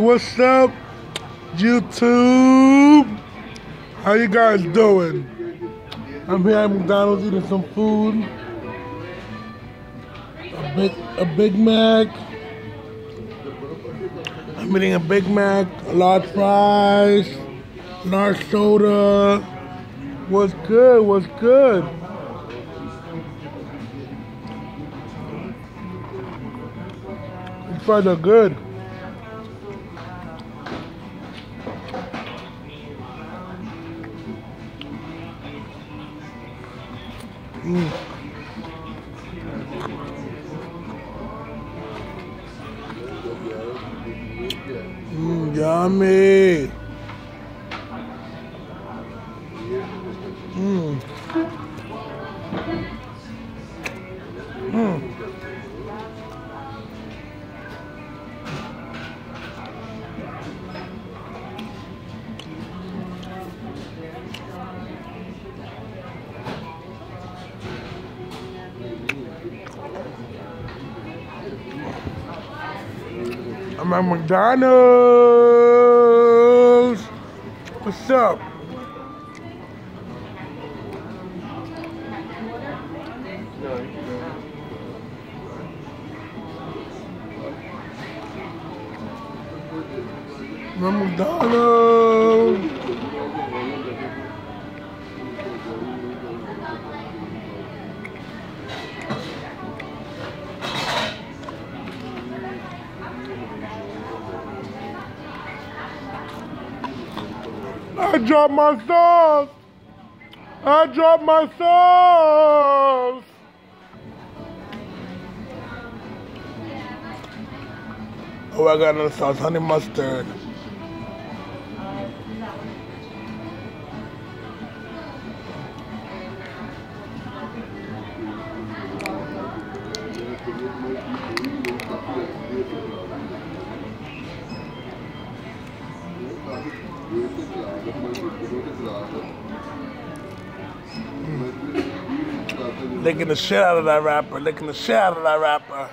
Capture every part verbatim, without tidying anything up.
what's up, YouTube? How you guys doing? I'm here at McDonald's eating some food. A big, a Big Mac. I'm eating a Big Mac, large fries, large soda. What's good? What's good? These fries are good. Mm. Mm, yummy. Mm. Mm. I'm at McDonald's. What's up? I'm at McDonald's. I dropped my sauce. I dropped my sauce. Oh, I got another sauce, honey mustard. Licking the shit out of that rapper, licking the shit out of that rapper.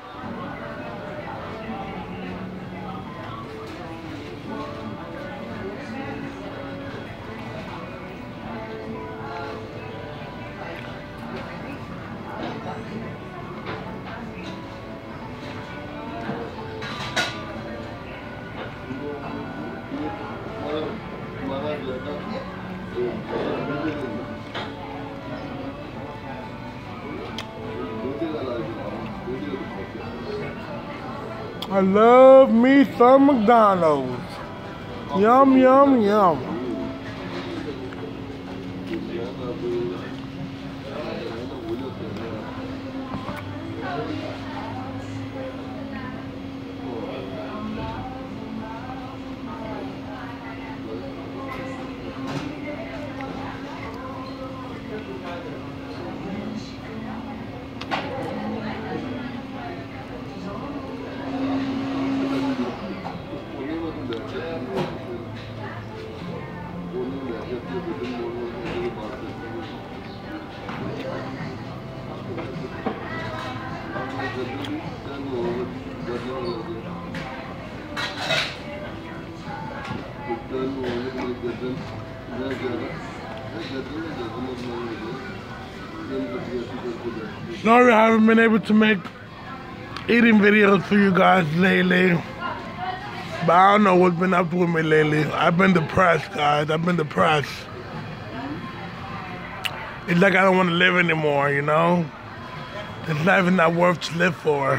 I love me some McDonald's. Yum, yum, yum. Sorry I haven't been able to make eating videos for you guys lately. But I don't know what's been up with me lately. I've been depressed, guys. I've been depressed. It's like I don't want to live anymore, you know? This life is not worth to live for.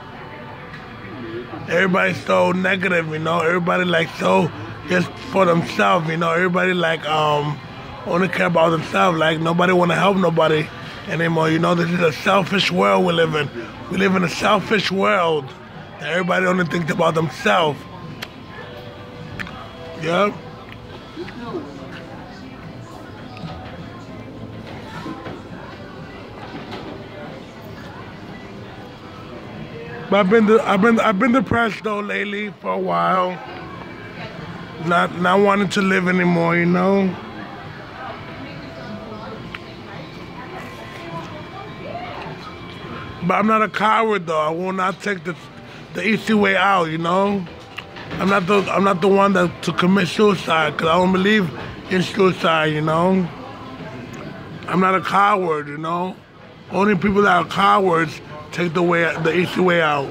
Everybody's so negative, you know? Everybody like so just for themselves, you know? Everybody like um only care about themselves. Like nobody want to help nobody anymore, you know? This is a selfish world we live in. We live in a selfish world. Everybody only thinks about themselves. Yeah. But I've been I've been I've been depressed though lately for a while. Not not wanting to live anymore, you know. But I'm not a coward though. I will not take the the easy way out, you know. I'm not the I'm not the one that to commit suicide because I don't believe in suicide. You know, I'm not a coward. You know, only people that are cowards take the way the easy way out,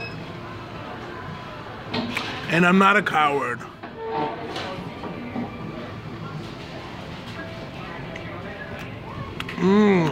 and I'm not a coward. Mmm.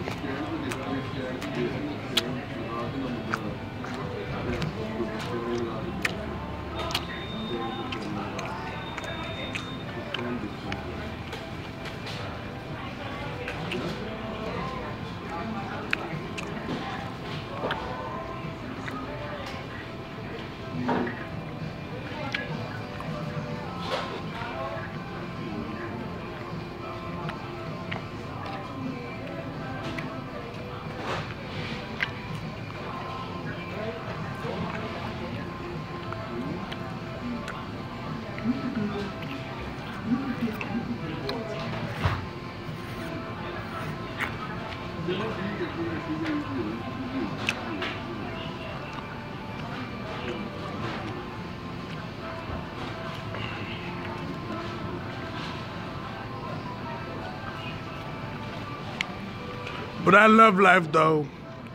But I love life though.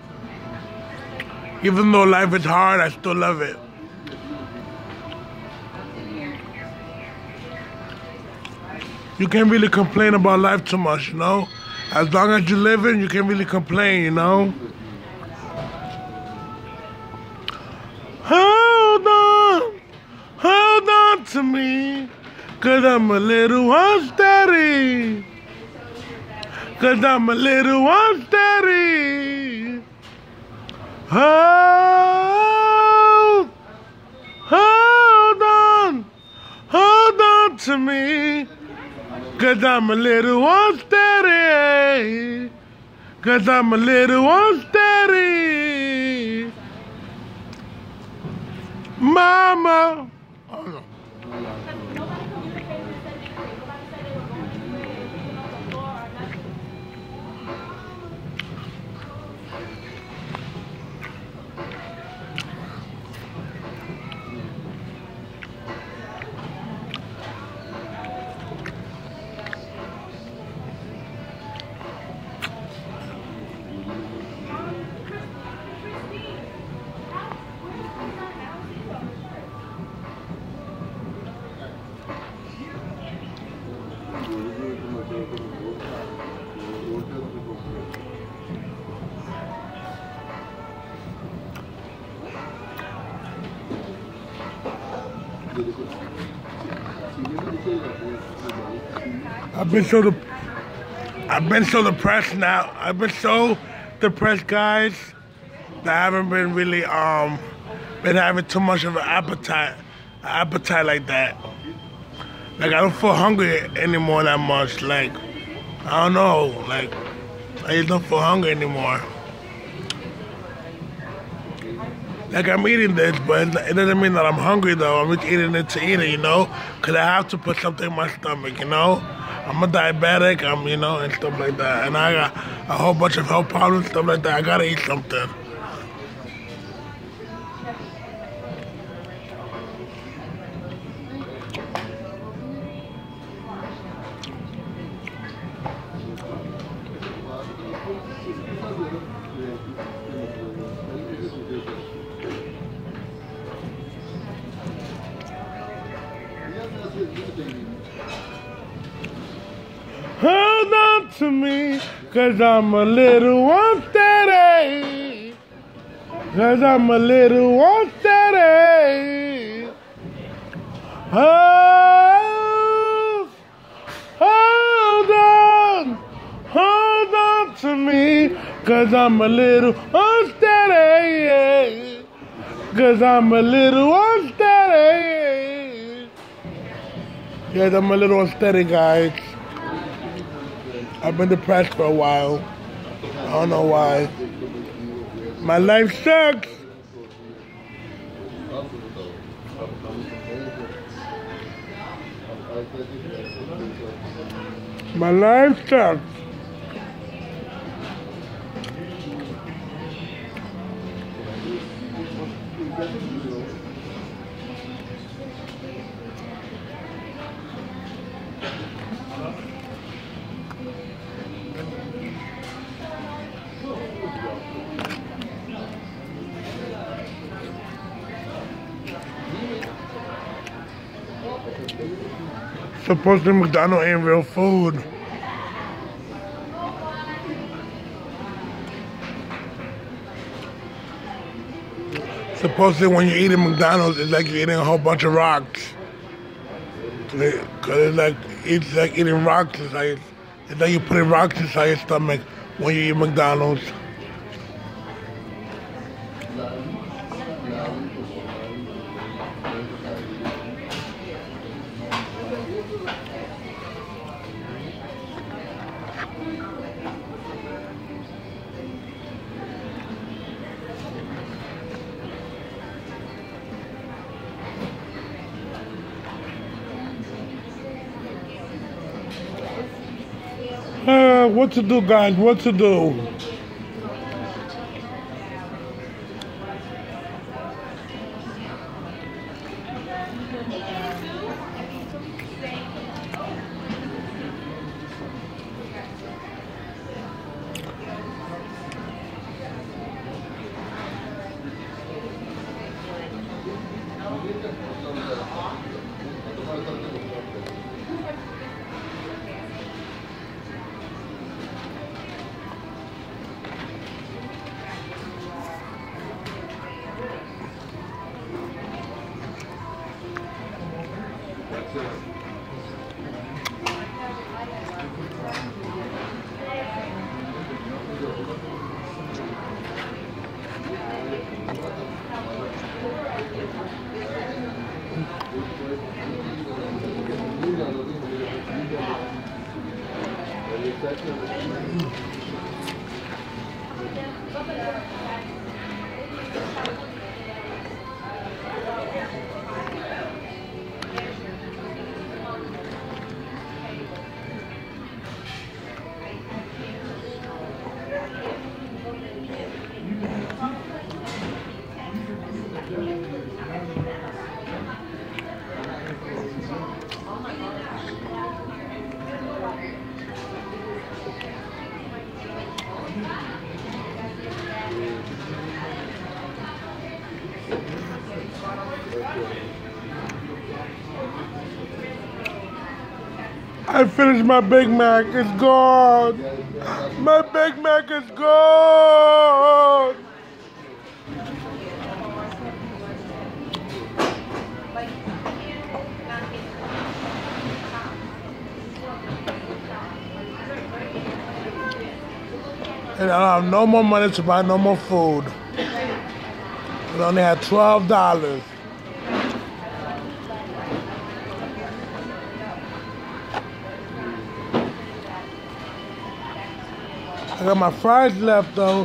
Even though life is hard, I still love it. You can't really complain about life too much, you know? As long as you're living, you can't really complain, you know? Hold on, hold on to me, cause I'm a little unsteady. Cause I'm a little unsteady. Hold, hold on, hold on to me. Cause I'm a little unsteady. Cause I'm a little unsteady. Mama. Oh, no. I've been so de- I've been so depressed now. I've been so depressed, guys, that I haven't been really um been having too much of an appetite, an appetite like that. Like I don't feel hungry anymore that much. Like I don't know. Like I just don't feel hungry anymore. Like I'm eating this, but it doesn't mean that I'm hungry though. I'm just eating it to eat it, you know? Cause I have to put something in my stomach, you know? I'm a diabetic, I'm, you know, and stuff like that. And I got a whole bunch of health problems, stuff like that. I gotta eat something. Hold on to me, cause I'm a little unsteady. Cause I'm a little unsteady. Hold, hold on, hold on to me, cause I'm a little unsteady. Cause I'm a little unsteady. Yes, I'm a little unsteady, guys. I've been depressed for a while. I don't know why. My life sucks. My life sucks. Supposedly McDonald's ain't real food. Supposedly when you eat at McDonald's, it's like you're eating a whole bunch of rocks. Cause it's like it's like eating rocks inside. It's like you putting rocks inside your stomach when you eat McDonald's. Uh, what to do, guys? What to do? I finished my Big Mac. It's gone. My Big Mac is gone. And I don't have no more money to buy no more food. We only had twelve dollars. I got my fries left though.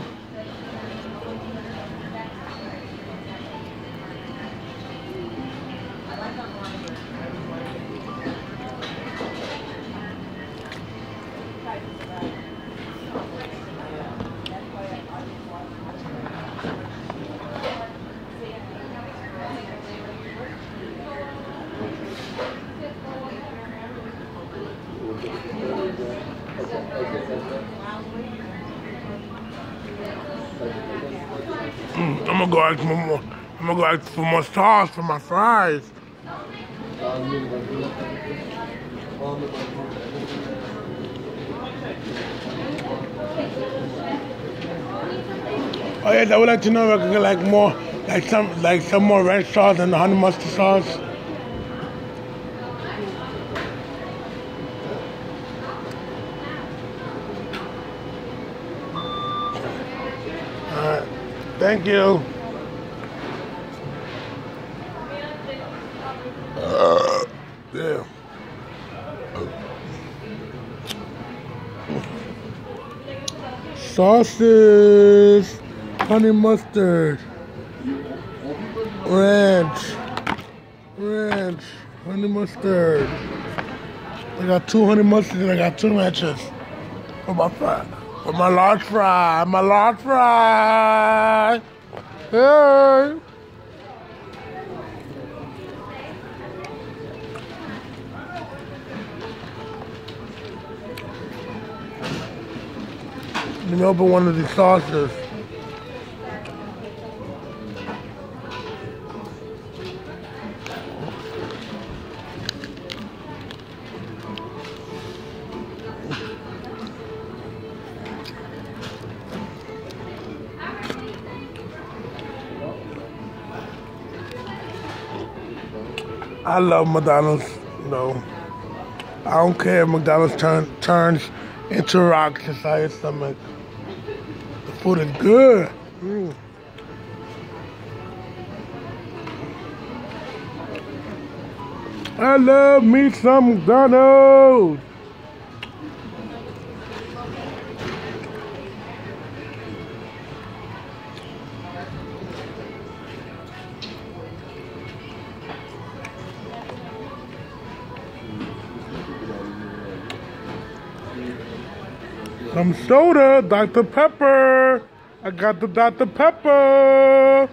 Mm, I'm gonna go ask for more. I'm gonna go ask for more sauce for my fries. Oh yes, I would like to know if I could get like more, like some, like some more ranch sauce and the honey mustard sauce. Alright, thank you. Uh, yeah. Sauces, honey mustard, ranch, ranch, honey mustard. I got two honey mustards and I got two ranches for my fry, for my large fry, my large fry. Hey. Let me open one of these sauces. I love McDonald's, you know. I don't care if McDonald's turn, turns into rocks inside your stomach. The food is good. Mm. I love me some McDonald's. Some soda, Doctor Pepper. I got the Doctor Pepper.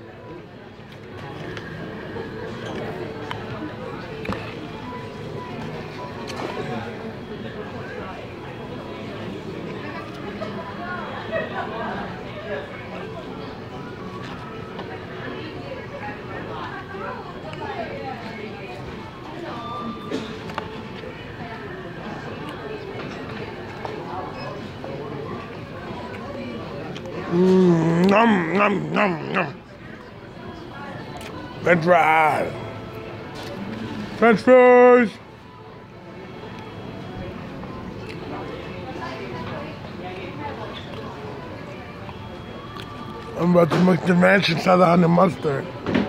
Mmm, nom, nom, nom, nom. French fries. French fries. I'm about to make the ranch inside the honey mustard.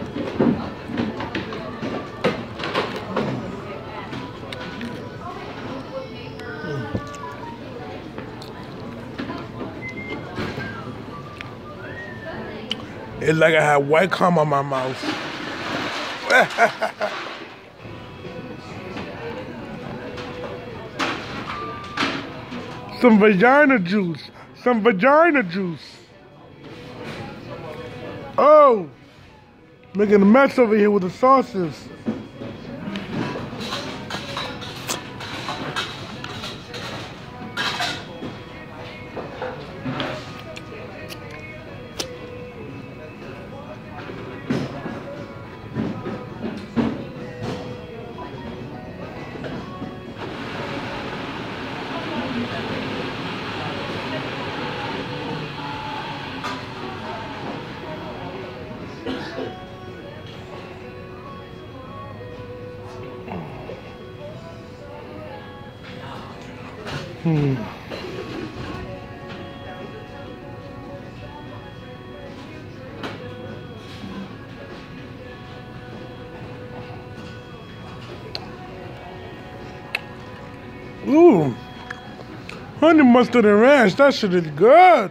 It's like I had white cum on my mouth. Some vagina juice. Some vagina juice. Oh, making a mess over here with the sauces. Hmm. Ooh, honey mustard and ranch, that shit is good.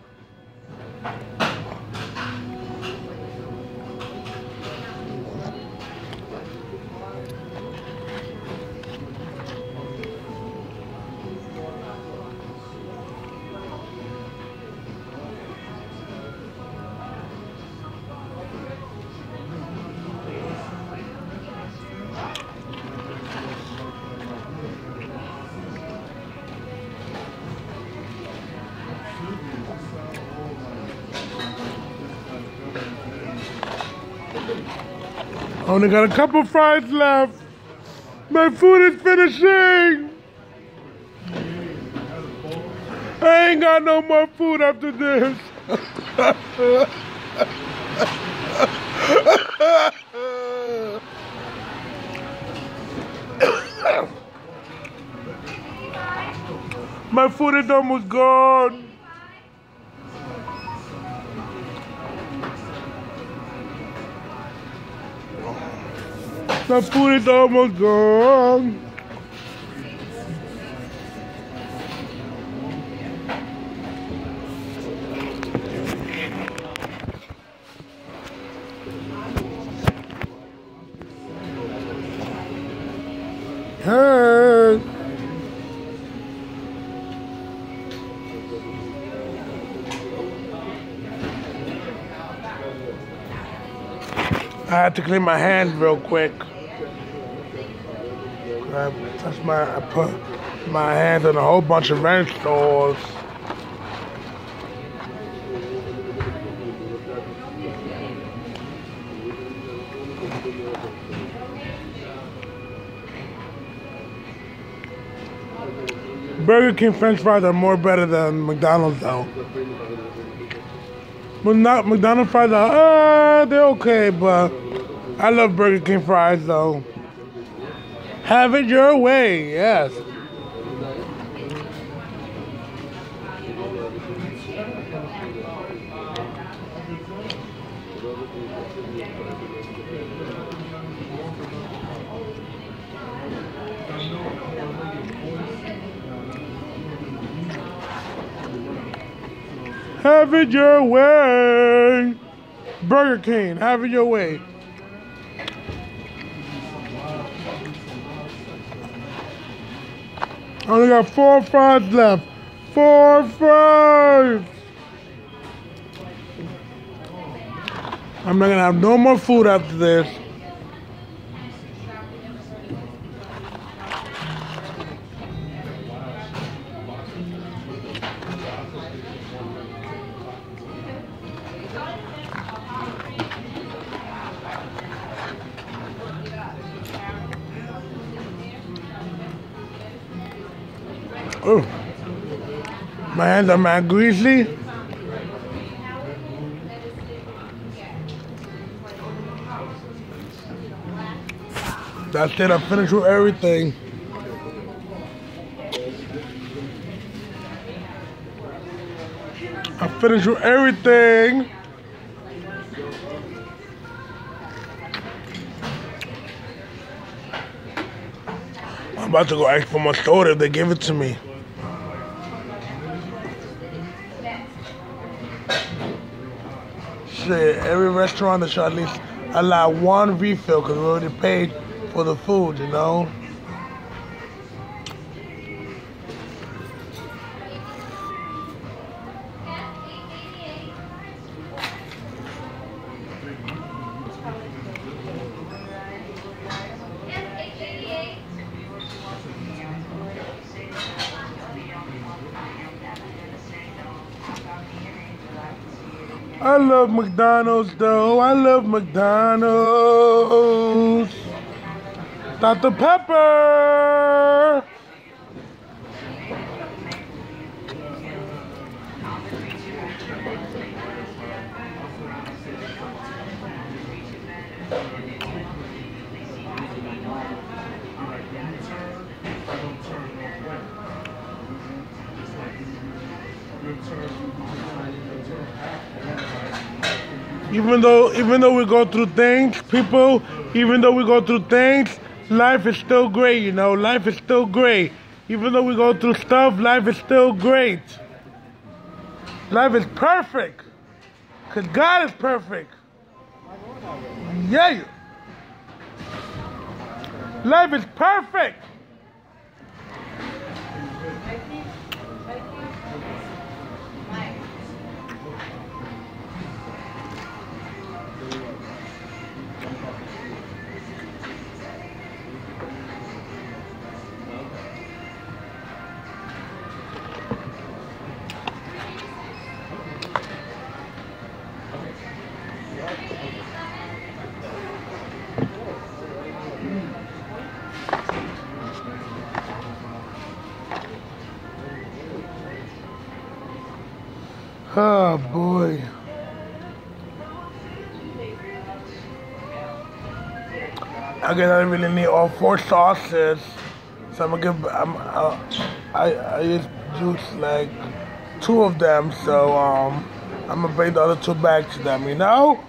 Only got a couple fries left. My food is finishing. I ain't got no more food after this. My food is almost gone. My food is almost gone. Hey. I had to clean my hands real quick. I touched my, I put my hands on a whole bunch of ranch stores. Burger King French fries are more better than McDonald's though. But not McDonald's fries are, uh, they're okay, but I love Burger King fries though. Have it your way, yes. Have it your way. Burger King, have it your way. I only got four fries left. Four fries. I'm not gonna have no more food after this. Oh, my hands are mad greasy. That's it, I finished with everything. I finished with everything. I'm about to go ask for my soda if they give it to me. Shit, every restaurant that should at least allow one refill because we already paid for the food, you know? I love McDonald's though, I love McDonald's. Doctor Pepper! Even though, even though we go through things, people, even though we go through things, life is still great, you know, life is still great. Even though we go through stuff, life is still great. Life is perfect, because God is perfect. Yeah. Life is perfect. Oh boy. I guess I really need all four sauces. So I'm gonna give, I'm, uh, I, I just juice like two of them. So um, I'm gonna bring the other two back to them, you know?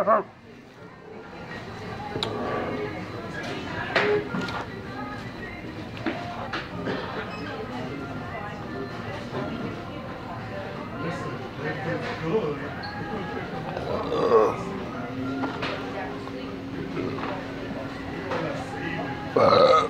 Uh.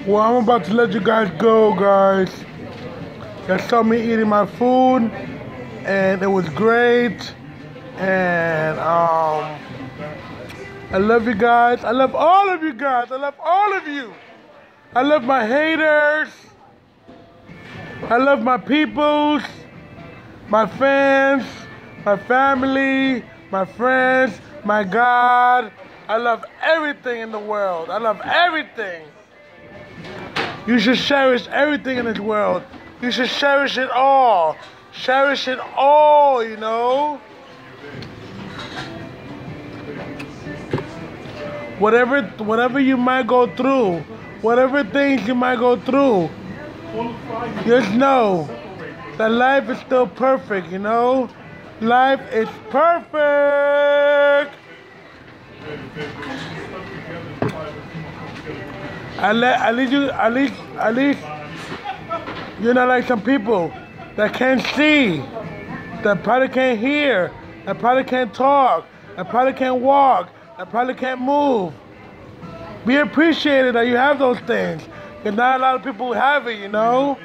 Well, I'm about to let you guys go, guys. You saw me eating my food, and it was great. And um, I love you guys. I love all of you guys. I love all of you. I love my haters. I love my peoples, my fans, my family, my friends, my God. I love everything in the world. I love everything. You should cherish everything in this world. You should cherish it all. Cherish it all, you know. Whatever, whatever you might go through, whatever things you might go through, just know that life is still perfect, you know? Life is perfect. At least, at least you, at least, at least, you're not like some people that can't see, that probably can't hear, that probably can't talk, that probably can't walk, that probably can't move. Be appreciated that you have those things, because not a lot of people have it, you know?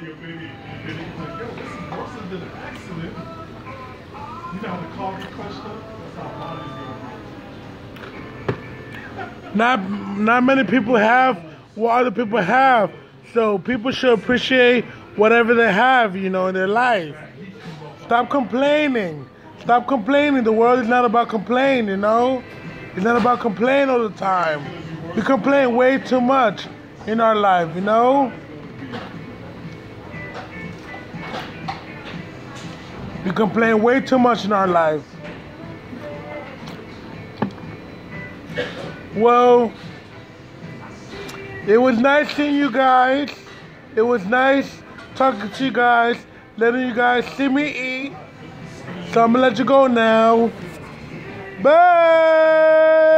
Not, not many people have what other people have, so people should appreciate whatever they have, you know, in their life. Stop complaining. Stop complaining. The world is not about complaining, you know? It's not about complaining all the time. We complain way too much in our life, you know? We complain way too much in our life. Well, it was nice seeing you guys. It was nice talking to you guys, letting you guys see me eat. So I'm gonna let you go now. Bye!